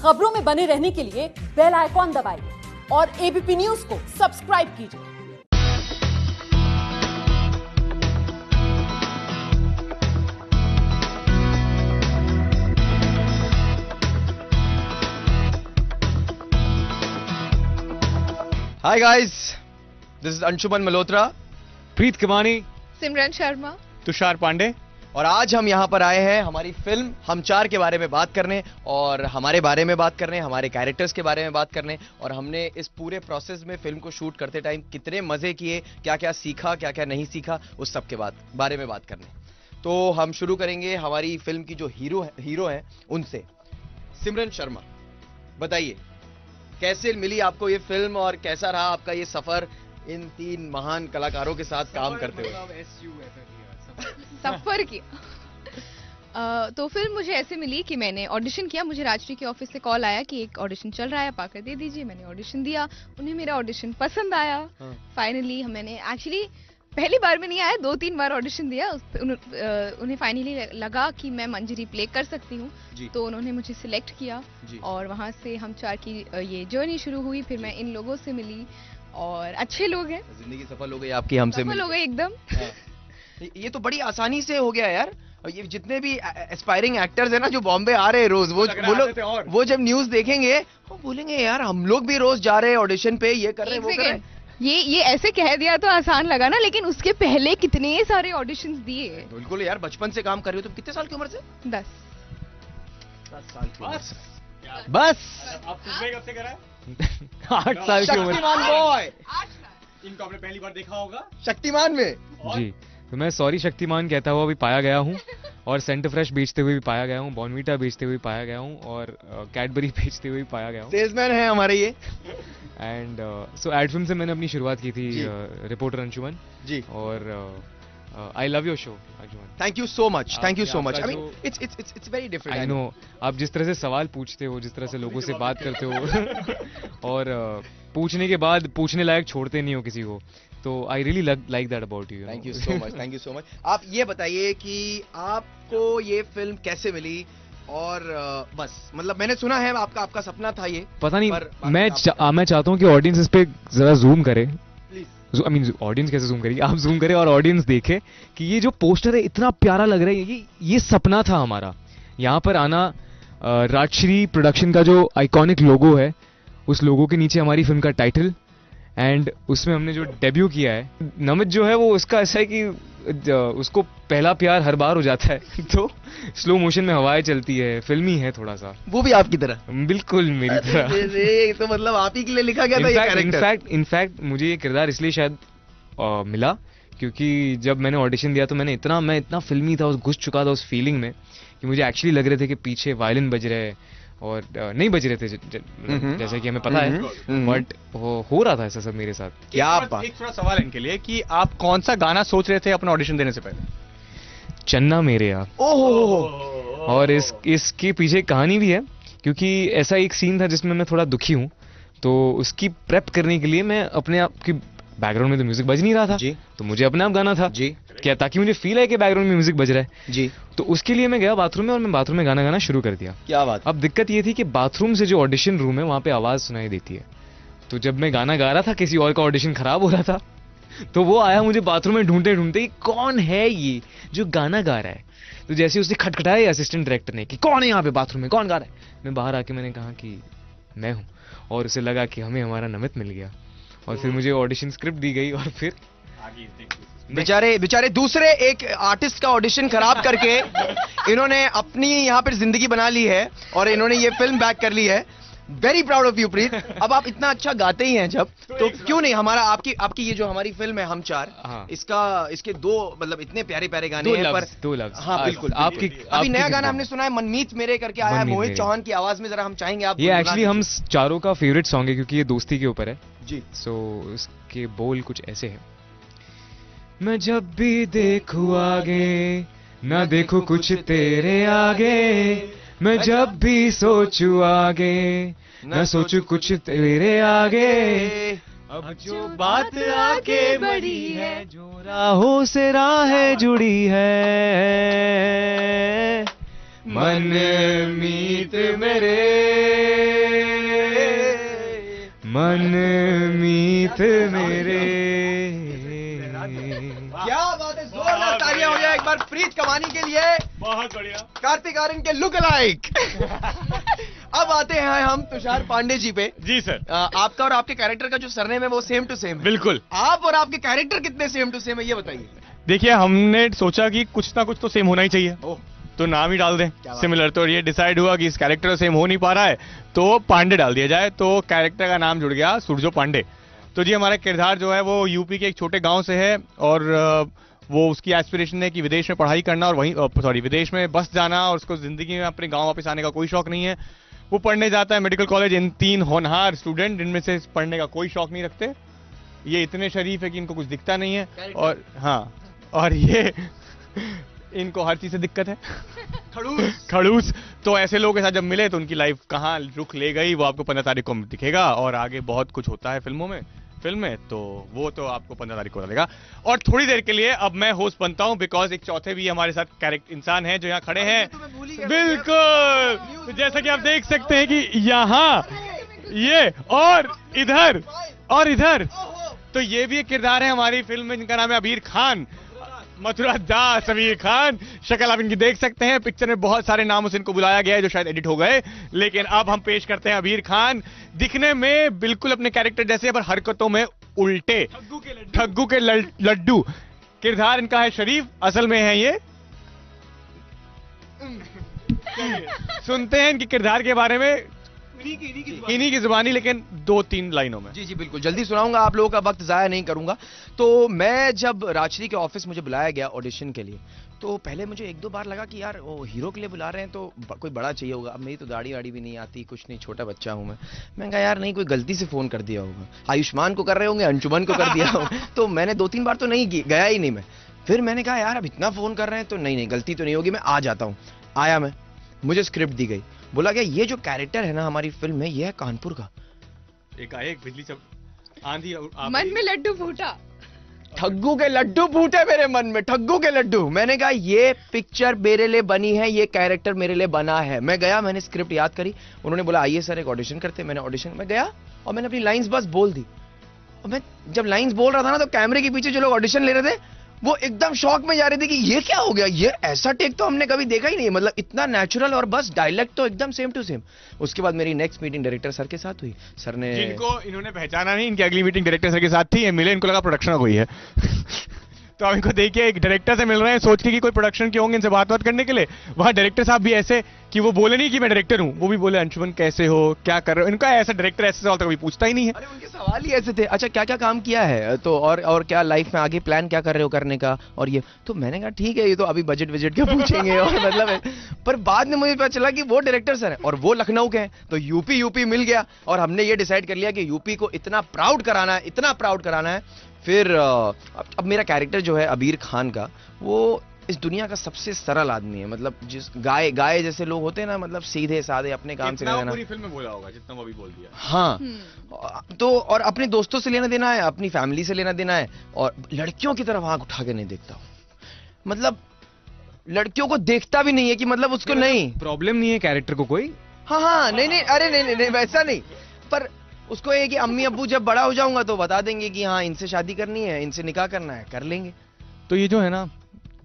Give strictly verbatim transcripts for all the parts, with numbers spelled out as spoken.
खबरों में बने रहने के लिए बेल आइकॉन दबाइए और एबीपी न्यूज को सब्सक्राइब कीजिए। Hi guys, this is Anshuman Malhotra, Preet Kamani, Simran Sharma, Tushar Pandey और आज हम यहाँ पर आए हैं हमारी फिल्म हम चार के बारे में बात करने और हमारे बारे में बात करने, हमारे कैरेक्टर्स के बारे में बात करने और हमने इस पूरे प्रोसेस में फिल्म को शूट करते टाइम कितने मजे किए, क्या क्या सीखा, क्या क्या नहीं सीखा, उस सब के बात बारे में बात करने। तो हम शुरू करेंगे हमारी फिल्म की जो हीरो है, हीरो हैं उनसे। सिमरन शर्मा, बताइए कैसे मिली आपको ये फिल्म और कैसा रहा आपका ये सफर इन तीन महान कलाकारों के साथ काम करते हुए? सफर किया। uh, तो फिल्म मुझे ऐसे मिली कि मैंने ऑडिशन किया, मुझे राजश्री के ऑफिस से कॉल आया कि एक ऑडिशन चल रहा है, आप आकर दे दीजिए। मैंने ऑडिशन दिया, उन्हें मेरा ऑडिशन पसंद आया। फाइनली हाँ. मैंने एक्चुअली पहली बार में नहीं आया, दो तीन बार ऑडिशन दिया। उन, uh, उन्हें फाइनली लगा कि मैं मंजरी प्ले कर सकती हूँ, तो उन्होंने मुझे सिलेक्ट किया और वहाँ से हम चार की ये जर्नी शुरू हुई। फिर मैं इन लोगों से मिली और अच्छे लोग हैं, जिंदगी सफल हो गई आपकी हमसे सफल हो गई एकदम। ये तो बड़ी आसानी से हो गया यार। ये जितने भी एस्पायरिंग एक्टर्स हैं ना जो बॉम्बे आ रहे हैं रोज, वो वो लोग वो जब न्यूज देखेंगे वो बोलेंगे यार हम लोग भी रोज जा रहे हैं ऑडिशन पे, ये कर रहे हैं, वो कर रहे हैं। ये ये ऐसे कह दिया तो आसान लगा ना, लेकिन उसके पहले कितने सारे ऑडिशंस दिए। बिल्कुल यार, बचपन से काम कर रहे हो तुम। कितने साल की उम्र से? दस दस साल की उम्र से। बस आप कब से करा है? आठ साल की उम्र। शक्तिमान बॉय, इनको आपने पहली बार देखा होगा शक्तिमान में। जी, तो मैं सॉरी शक्तिमान कहता हुआ भी पाया गया हूँ और सेंटर फ्रेश बेचते हुए भी पाया गया हूँ, बॉर्नवीटा बेचते हुए भी पाया गया हूँ और कैडबरी बेचते हुए भी पाया गया हूँ। सेल्समैन है हमारे ये। एंड सो एड फिल्म से मैंने अपनी शुरुआत की थी, रिपोर्टर अंशुमन जी। और I love your show Anshuman. Thank you so much, thank you so much. I mean it's it's it's it's very different. I know आप जिस तरह से सवाल पूछते हो, जिस तरह से लोगों से बात करते हो और uh, पूछने के बाद पूछने लायक छोड़ते नहीं हो किसी को, तो I really like that about you. Thank you so much, thank you so much. आप ये बताइए कि आपको ये फिल्म कैसे मिली और uh, बस मतलब मैंने सुना है आपका आपका सपना था ये, पता नहीं। पर मैं चा, मैं चाहता हूँ कि ऑडियंस इस पे जरा जूम करे। आई मीन ऑडियंस कैसे जूम करेगी, आप जूम करें और ऑडियंस देखे कि ये जो पोस्टर है इतना प्यारा लग रहा है। ये ये सपना था हमारा, यहाँ पर आना। राजश्री प्रोडक्शन का जो आइकॉनिक लोगो है, उस लोगो के नीचे हमारी फिल्म का टाइटल, एंड उसमें हमने जो डेब्यू किया है। नमित जो है वो उसका ऐसा है कि उसको पहला प्यार हर बार हो जाता है तो स्लो मोशन में हवाएं चलती है, फिल्मी है थोड़ा सा। वो भी आपकी तरह? बिल्कुल मेरी तरह। तो मतलब आप ही के लिए लिखा गया था ये कैरेक्टर? इनफैक्ट इनफैक्ट मुझे ये किरदार इसलिए शायद आ, मिला क्योंकि जब मैंने ऑडिशन दिया तो मैंने इतना मैं इतना फिल्मी था, उस घुस चुका था उस फीलिंग में कि मुझे एक्चुअली लग रहे थे कि पीछे वायलिन बज रहे हैं और नहीं बज रहे थे ज, ज, जैसे कि हमें पता है, बट वो हो रहा था ऐसा सब मेरे साथ। क्या बात। एक थोड़ा सवाल इनके लिए कि आप कौन सा गाना सोच रहे थे अपना ऑडिशन देने से पहले? चन्ना मेरे या। ओहो। और इस इसके पीछे कहानी भी है क्योंकि ऐसा एक सीन था जिसमें मैं थोड़ा दुखी हूँ, तो उसकी प्रेप करने के लिए मैं अपने आप की बैकग्राउंड में तो म्यूजिक बज नहीं रहा था जी, तो मुझे अपने आप गाना था जी, क्या ताकि मुझे फील है कि बैकग्राउंड में म्यूजिक बज रहा है जी। तो उसके लिए मैं गया बाथरूम में और मैं बाथरूम में गाना गाना शुरू कर दिया। क्या बात। अब दिक्कत ये थी कि बाथरूम से जो ऑडिशन रूम है वहां पे आवाज सुनाई देती है, तो जब मैं गाना गा रहा था किसी और का ऑडिशन खराब हो रहा था, तो वो आया मुझे बाथरूम में ढूंढते ढूंढते कौन है ये जो गाना गा रहा है। तो जैसे उसने खटखटाया असिस्टेंट डायरेक्टर ने कि कौन है यहाँ पे बाथरूम में, कौन गा रहा है। मैं बाहर आके मैंने कहा कि मैं हूँ, और उसे लगा कि हमें हमारा नमित मिल गया और फिर मुझे ऑडिशन स्क्रिप्ट दी गई और फिर बेचारे बेचारे दूसरे एक आर्टिस्ट का ऑडिशन खराब करके इन्होंने अपनी यहाँ पर जिंदगी बना ली है और इन्होंने ये फिल्म बैक कर ली है। Very proud of you Preet. अब आप इतना अच्छा गाते ही हैं जब, तो क्यों नहीं हमारा आपकी आपकी ये जो हमारी फिल्म है हम चार, हाँ। इसका इसके दो मतलब इतने प्यारे प्यारे गाने दो हैं, लफ्ज़, पर दो लफ्ज़। हाँ बिल्कुल। आपकी अभी नया गाना हमने सुना है मनमीत मेरे करके आया है मोहित चौहान की आवाज में, जरा हम चाहेंगे आप। ये एक्चुअली हम चारों का फेवरेट सॉन्ग है क्योंकि ये दोस्ती के ऊपर है जी। सो इसके बोल कुछ ऐसे हैं। मैं जब भी देखूं आगे ना देखूं कुछ तेरे आगे, मैं जब भी सोचूं आगे न सोचूं कुछ तेरे आगे, अब जो बात आगे बढ़ी है जो राहों से राहें जुड़ी है, मन मीत मेरे मनमीत मेरे। क्या बात है, जोरदार तालियां हो जाए एक बार प्रीत कमानी के लिए। बहुत बढ़िया। कार्तिक आर्यन के लुक अलाइक। अब आते हैं हम तुषार पांडे जी पे। जी सर। आ, आपका और आपके कैरेक्टर का जो सरनेम है वो सेम टू सेम है। बिल्कुल। आप और आपके कैरेक्टर कितने सेम टू सेम है ये बताइए। देखिए, हमने सोचा कि कुछ ना कुछ तो सेम होना ही चाहिए, ओह, तो नाम ही डाल दें बात सिमिलर। तो ये डिसाइड हुआ कि इस कैरेक्टर सेम हो नहीं पा रहा है तो पांडे डाल दिया जाए, तो कैरेक्टर का नाम जुड़ गया सूरजो पांडे। तो जी हमारा किरदार जो है वो यूपी के एक छोटे गांव से है और वो उसकी एस्पिरेशन है कि विदेश में पढ़ाई करना और वहीं सॉरी विदेश में बस जाना, और उसको जिंदगी में अपने गांव वापस आने का कोई शौक नहीं है। वो पढ़ने जाता है मेडिकल कॉलेज। इन तीन होनहार स्टूडेंट जिनमें से पढ़ने का कोई शौक नहीं रखते, ये इतने शरीफ है कि इनको कुछ दिखता नहीं है, और हाँ, और ये इनको हर चीज से दिक्कत है, खड़ूस खड़ूस। तो ऐसे लोगों के साथ जब मिले तो उनकी लाइफ कहाँ रुख ले गई वो आपको पंद्रह तारीख को दिखेगा, और आगे बहुत कुछ होता है फिल्मों में फिल्म में तो वो तो आपको पंद्रह तारीख को लगेगा। और थोड़ी देर के लिए अब मैं होस्ट बनता हूं, बिकॉज एक चौथे भी हमारे साथ कैरेक्टर इंसान है जो यहाँ खड़े हैं। बिल्कुल, तो जैसा कि आप देख सकते हैं कि यहाँ ये और इधर और इधर, तो ये भी एक किरदार है हमारी फिल्म में जिनका नाम है अबीर खान, मथुरा दास अबीर खान। शक्ल आप इनकी देख सकते हैं, पिक्चर में बहुत सारे नामों से इनको बुलाया गया है जो शायद एडिट हो गए, लेकिन अब हम पेश करते हैं अबीर खान। दिखने में बिल्कुल अपने कैरेक्टर जैसे पर हरकतों में उल्टे, ठग्गू के लड्डू। किरदार इनका है शरीफ, असल में है ये। सुनते हैं इनके किरदार के बारे में इन्हीं की जुबानी, लेकिन दो तीन लाइनों में। जी जी बिल्कुल, जल्दी सुनाऊंगा, आप लोगों का वक्त जाया नहीं करूंगा। तो मैं जब राजश्री के ऑफिस मुझे बुलाया गया ऑडिशन के लिए, तो पहले मुझे एक दो बार लगा कि यार वो हीरो के लिए बुला रहे हैं तो कोई बड़ा चाहिए होगा। अब मेरी तो दाढ़ी वाड़ी भी नहीं आती, कुछ नहीं, छोटा बच्चा हूं मैं। मैं कहा यार नहीं, कोई गलती से फोन कर दिया होगा, आयुष्मान को कर रहे होंगे, अंशुमन को कर दिया होगा। तो मैंने दो तीन बार तो नहीं गया ही नहीं मैं। फिर मैंने कहा यार अब इतना फोन कर रहे हैं तो नहीं नहीं गलती तो नहीं होगी, मैं आ जाता हूँ। आया मैं, मुझे स्क्रिप्ट दी गई, बोला गया ये जो कैरेक्टर है ना हमारी फिल्म में, ये है कानपुर का। एकाएक बिजली सब आंधी, मन में लड्डू फूटा, ठग्गू के लड्डू फूटे मेरे मन में, ठग्गू के लड्डू। मैंने कहा ये पिक्चर मेरे लिए बनी है, ये कैरेक्टर मेरे लिए बना है। मैं गया, मैंने स्क्रिप्ट याद करी, उन्होंने बोला आइए सर एक ऑडिशन करते। मैंने ऑडिशन में गया और मैंने अपनी लाइंस बस बोल दी। और मैं जब लाइंस बोल रहा था ना तो कैमरे के पीछे जो लोग ऑडिशन ले रहे थे वो एकदम शॉक में जा रहे थे कि ये क्या हो गया, ये ऐसा टेक तो हमने कभी देखा ही नहीं, मतलब इतना नेचुरल और बस डायलेक्ट तो एकदम सेम टू सेम। उसके बाद मेरी नेक्स्ट मीटिंग डायरेक्टर सर के साथ हुई। सर ने, जिनको इन्होंने पहचाना नहीं, इनकी अगली मीटिंग डायरेक्टर सर के साथ थी, मिले इनको लगा प्रोडक्शन हुई है। तो अब इनको देखिए एक डायरेक्टर से मिल रहे हैं, सोच के कि कोई प्रोडक्शन के होंगे इनसे बात बात करने के लिए। वहां डायरेक्टर साहब भी ऐसे कि वो बोले नहीं कि मैं डायरेक्टर हूं, वो भी बोले अंशुमन कैसे हो, क्या कर रहे हो। इनका ऐसा डायरेक्टर ऐसे सवाल तो कभी पूछता ही नहीं है। अरे उनके सवाल ही ऐसे थे, अच्छा क्या क्या काम किया है तो और और क्या लाइफ में आगे प्लान क्या कर रहे हो करने का, और ये तो मैंने कहा ठीक है ये तो अभी बजट बजट क्या पूछेंगे और मतलब है। पर बाद में मुझे पता चला कि वो डायरेक्टर सर है और वो लखनऊ के हैं, तो यूपी यूपी मिल गया और हमने ये डिसाइड कर लिया कि यूपी को इतना प्राउड कराना है, इतना प्राउड कराना है। फिर अब, अब मेरा कैरेक्टर जो है अबीर खान का, वो इस दुनिया का सबसे सरल आदमी है, मतलब जिस गाय गाय जैसे लोग होते हैं ना, मतलब सीधे साधे अपने काम से लेना। पूरी फिल्म में बोला होगा जितना वो अभी बोल दिया। हाँ, तो और अपने दोस्तों से लेना देना है, अपनी फैमिली से लेना देना है, और लड़कियों की तरफ आंख उठा के नहीं देखता हूँ, मतलब लड़कियों को देखता भी नहीं है कि मतलब उसको नहीं प्रॉब्लम नहीं है कैरेक्टर को कोई। हाँ हाँ नहीं नहीं अरे नहीं नहीं, नहीं वैसा नहीं, पर उसको ये कि अम्मी अब्बू जब बड़ा हो जाऊंगा तो बता देंगे कि हाँ इनसे शादी करनी है, इनसे निकाह करना है, कर लेंगे। तो ये जो है ना,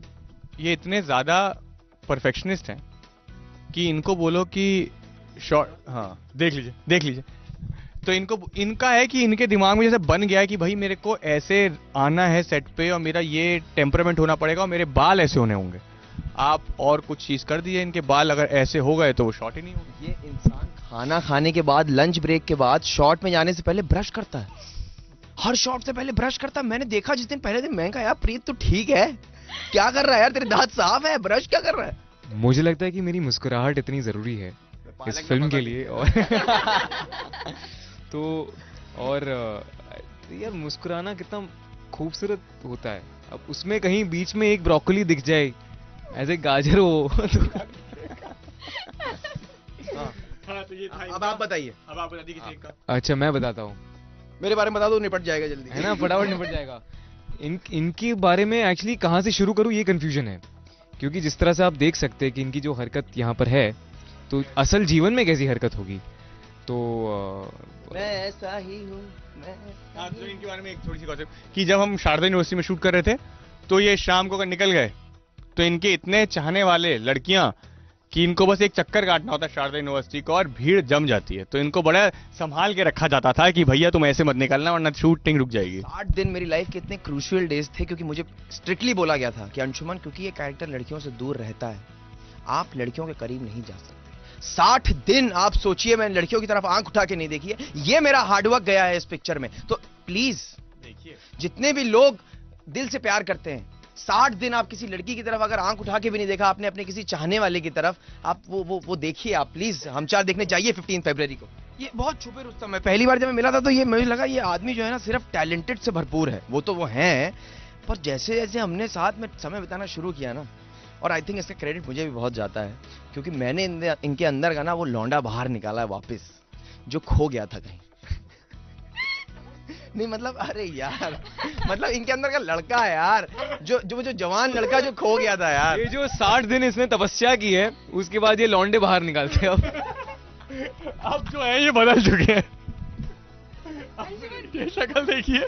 ये इतने ज्यादा परफेक्शनिस्ट हैं कि इनको बोलो कि शॉर्ट, हाँ देख लीजिए देख लीजिए, तो इनको इनका है कि इनके दिमाग में जैसे बन गया है कि भाई मेरे को ऐसे आना है सेट पे और मेरा ये टेम्परामेंट होना पड़ेगा और मेरे बाल ऐसे होने होंगे। आप और कुछ चीज कर दीजिए, इनके बाल अगर ऐसे हो गए तो वो शॉर्ट ही नहीं होंगे। ये इंसान खाना खाने के बाद, लंच ब्रेक के बाद, शॉट में जाने से पहले ब्रश करता है, हर शॉट से पहले ब्रश करता है। मैंने देखा जिस दिन पहले दिन, मैं कहा यार प्रीत तो ठीक है, क्या कर रहा है यार, तेरे दांत साफ है, ब्रश क्या कर रहा है। मुझे लगता है कि मेरी मुस्कुराहट इतनी जरूरी है इस फिल्म के लिए, और तो और यार मुस्कुराना कितना खूबसूरत होता है। अब उसमें कहीं बीच में एक ब्रोकोली दिख जाए, ऐसे गाजर हो हाँ, तो ये था। अब आप बताइए, अब आप बता दीजिए किसी का। अच्छा मैं बताता हूँ, मेरे बारे में बता दो, निपट जाएगा जल्दी, है ना, फटाफट निपट जाएगा। इन इनके बारे में एक्चुअली कहाँ से शुरू करूँ ये कंफ्यूजन है, क्योंकि जिस तरह से आप देख सकते हैं कि इनकी जो हरकत यहाँ पर है, तो असल जीवन में कैसी हरकत होगी। तो uh, मैं ऐसा ही हूँ, मैं हाँ, तो इनके बारे में एक थोड़ी सी गॉसिप कि जब हम शारदा यूनिवर्सिटी में शूट कर रहे थे तो ये शाम को अगर निकल गए तो इनके इतने चाहने वाले लड़कियां कि इनको बस एक चक्कर काटना होता है शारदा यूनिवर्सिटी को और भीड़ जम जाती है, तो इनको बड़ा संभाल के रखा जाता था कि भैया तुम ऐसे मत निकलना वरना शूटिंग रुक जाएगी। आठ दिन मेरी लाइफ के इतने क्रूशियल डेज थे क्योंकि मुझे स्ट्रिक्टली बोला गया था कि अंशुमन, क्योंकि ये कैरेक्टर लड़कियों से दूर रहता है, आप लड़कियों के करीब नहीं जा सकते। साठ दिन आप सोचिए, मैंने लड़कियों की तरफ आंख उठा के नहीं देखी है, ये मेरा हार्डवर्क गया है इस पिक्चर में। तो प्लीज देखिए, जितने भी लोग दिल से प्यार करते हैं, साठ दिन आप किसी लड़की की तरफ अगर आंख उठा के भी नहीं देखा आपने अपने किसी चाहने वाले की तरफ, आप वो वो वो देखिए आप प्लीज। हम चार देखने चाहिए फिफ्टीन फरवरी को। ये बहुत छुपे रुस्तम है। पहली बार जब मैं मिला था तो ये मुझे लगा ये आदमी जो है ना सिर्फ टैलेंटेड से भरपूर है, वो तो वो हैं, पर जैसे जैसे हमने साथ में समय बिताना शुरू किया ना, और आई थिंक इसका क्रेडिट मुझे भी बहुत जाता है क्योंकि मैंने इनके अंदर का ना वो लौंडा बाहर निकाला है वापस, जो खो गया था कहीं। नहीं मतलब अरे यार, मतलब इनके अंदर का लड़का है यार, जो जो जो जवान लड़का जो खो गया था यार। ये जो साठ दिन इसने तपस्या की है उसके बाद ये लौंडे बाहर निकालते हैं अब। अब जो है ये बदल चुके हैं। ये शक्ल देखिए।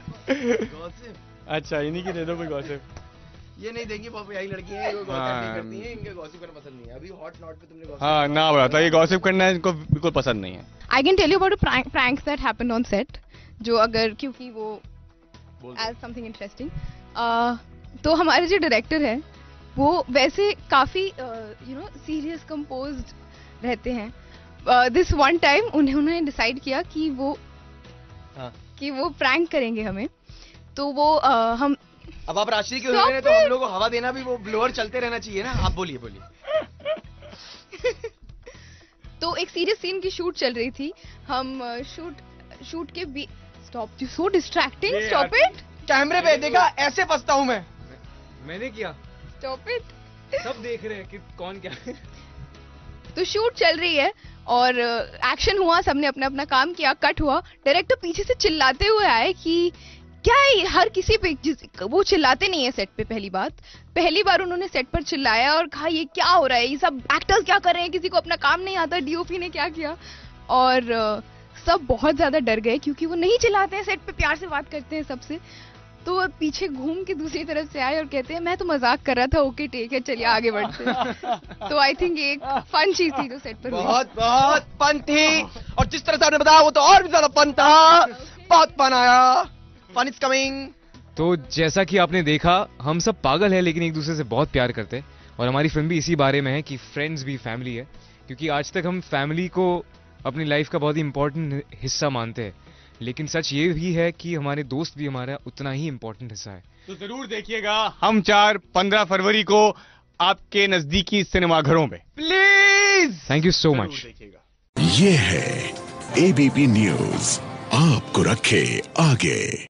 अच्छा, इन्हीं की दे दो कोई गॉसिप। ये नहीं देंगी पापा, यही लड़की है, वो गॉसिप नहीं करती है, इनके गॉसिप करना पसंद नहीं है। अभी हॉट नॉट पे तुमने गॉसिप, हाँ ना बताओ, ये गॉसिप करना है इनको बिल्कुल पसंद नहीं है। I can tell you about a pranks that happened on set, जो अगर क्योंकि वो एज समथिंग इंटरेस्टिंग, तो हमारे जो डायरेक्टर है वो वैसे काफी यू नो सीरियस कंपोज्ड रहते हैं। दिस वन टाइम उन्होंने डिसाइड किया कि वो हाँ। कि वो प्रैंक करेंगे हमें, तो वो uh, हम अब आप राशि क्यों रहे हैं, तो हम लोगों को हवा देना भी वो ब्लोअर चलते रहना चाहिए ना। आप बोलिए बोलिए। तो एक सीरियस सीन की शूट चल रही थी, हम शूट शूट के be stop, you so distracting, stop it. कैमरे पे देखा ऐसे फंसता हूं मैं। मैंने किया, स्टॉप इट। सब देख रहे हैं कि कौन क्या है। तो शूट चल रही है और एक्शन हुआ, सबने अपना अपना काम किया, कट हुआ, डायरेक्टर पीछे से चिल्लाते हुए आए कि क्या है, हर किसी पे वो चिल्लाते नहीं है सेट पे। पहली बात पहली बार उन्होंने सेट पर चिल्लाया और कहा ये क्या हो रहा है, ये सब एक्टर्स क्या कर रहे हैं, किसी को अपना काम नहीं आता, डीओपी ने क्या किया। और सब बहुत ज्यादा डर गए क्योंकि वो नहीं चिल्लाते हैं, सेट पे प्यार से बात करते हैं सबसे। तो वो पीछे घूम के दूसरी तरफ से आए और कहते हैं मैं तो मजाक कर रहा था, ओके ठीक है चलिए आगे बढ़ते हैं। तो आई थिंक ये एक फन चीज थी जो सेट पर बहुत बहुत फन थी, और जिस तरह से आपने बताया वो तो और भी ज्यादा फन था। बहुत फन आया, फन इज कमिंग। तो जैसा कि आपने देखा, हम सब पागल हैं लेकिन एक दूसरे से बहुत प्यार करते हैं, और हमारी फिल्म भी इसी बारे में है कि फ्रेंड्स भी फैमिली है, क्योंकि आज तक हम फैमिली को अपनी लाइफ का बहुत ही इंपॉर्टेंट हिस्सा मानते हैं, लेकिन सच ये भी है कि हमारे दोस्त भी हमारा उतना ही इंपॉर्टेंट हिस्सा है। तो जरूर देखिएगा हम चार पंद्रह फरवरी को आपके नजदीकी सिनेमाघरों में, please. Thank you so much. देखिएगा। ये है एबीपी न्यूज, आपको रखे आगे।